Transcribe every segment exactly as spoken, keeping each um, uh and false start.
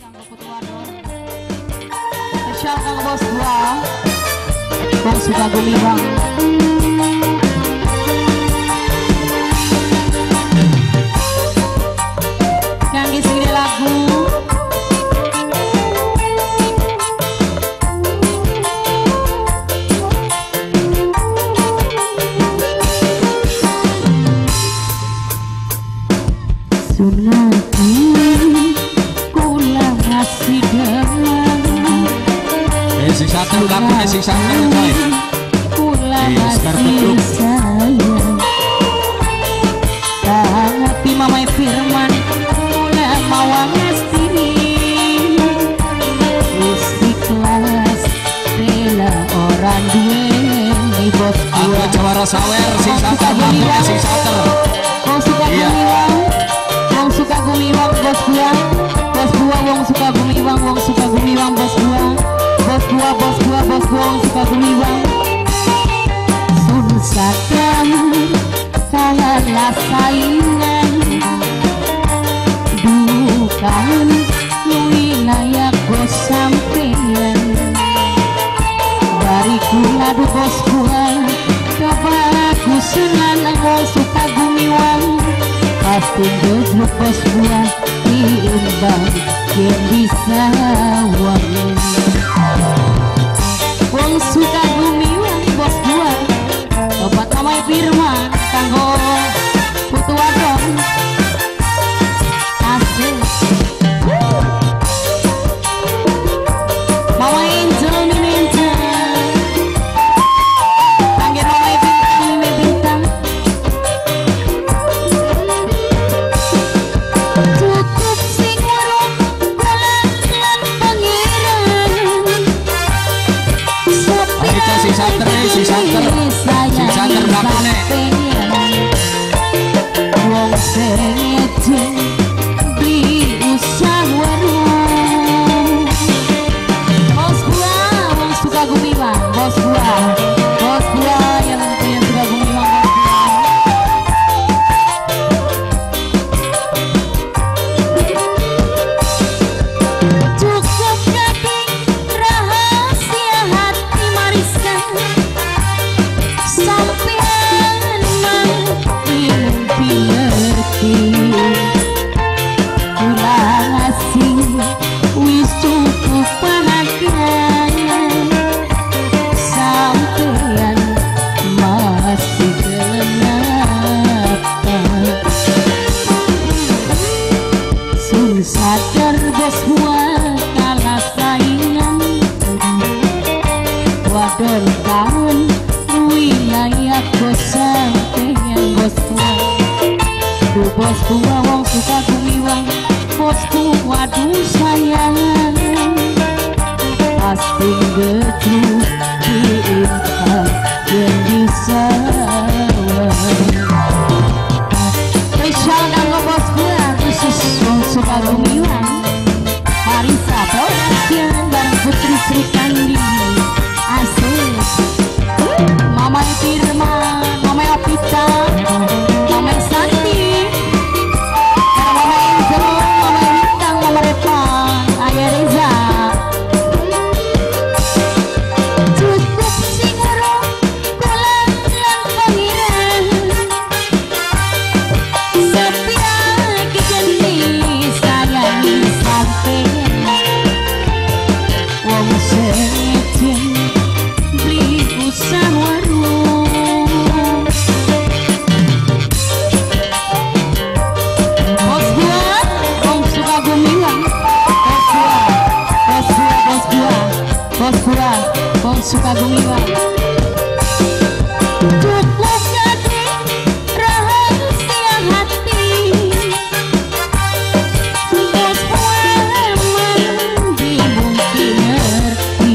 kanggo ketua dong. Spesial kanggo bos gua. Bang suka gumiwang. Kangge segede lagu. Sunati kula ngasih dengan eh si satu lagu eh si satu coy kula ngasih sayang tapi mamai firman kula mau ngasih istiqlas rela orang duwe bos aku jawara sawer si satu lagu eh si satu kau suka gumiwang wong suka gumiwang bos gua bos gua wong suka gumiwang wong suka gumiwang bos gua bos gua bos gua bos gua wong suka gumiwang sun sadar kalah saingan bukan wilayah bos sampean bariku ngadu bos gua coba aku senang wong suka gumiwang pasti gejluk bos gua imbang yang bisa wangi wong suka gumiwang bos gua obat namanya firman kanggo putu wadon asik mama angel mimi angel panggil mama bintang mimi bintang cukup sing urung bulan lan pangeran kita si santer eh si santer si santer belakangnya wong sengejeng beli usah warung bos gua wong suka gumiwang bos gua bos gua yang yang suka gumiwang cukup jadi rahasia hati marisan sampean mimpi ngerti kula ngasih wis cukup panagaya sampean masih kenapa sun sadar bos gua kalah saingan wadon tahun wilayah bos sampean bos gua du bos gua wong suka gumiwang bos gua aduh sayang pasti gejluk diimpang yang bisa spesial kanggo bos gua khusus wong suka gumiwang Marisa Production dan Putri Sri Kandi asik Mama Firman, Mama Opita, Mama Santi, Mama Angel, Mama Bintang, Mama Repan, Ayah Reza. Cukup sing urung bulan lan pangeran setia kejeni sayang sampean wong sengejeng beli usah warung bos gua wong suka gumiwang bos gua bos gua bos gua bos gua wong suka gumiwang cukup jadi rahasia hati bos gua mandi mungkin ngerti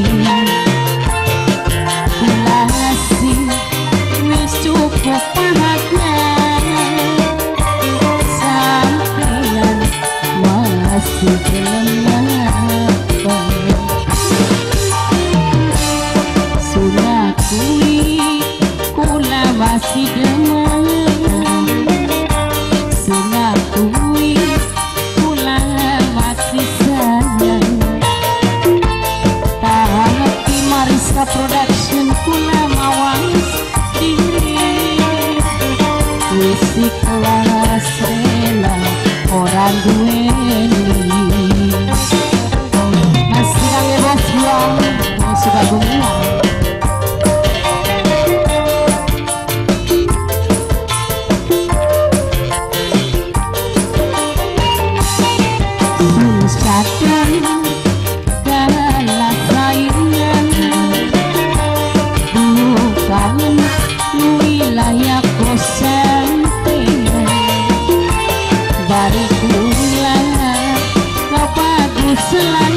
kula ngasih wis cukup panagaya sampean masih kenapa sunat kui kula masih dengan sunat kui kula masih sayang sadar kalah saingan bukan wilayah kosan bariku lah kau bagus selalu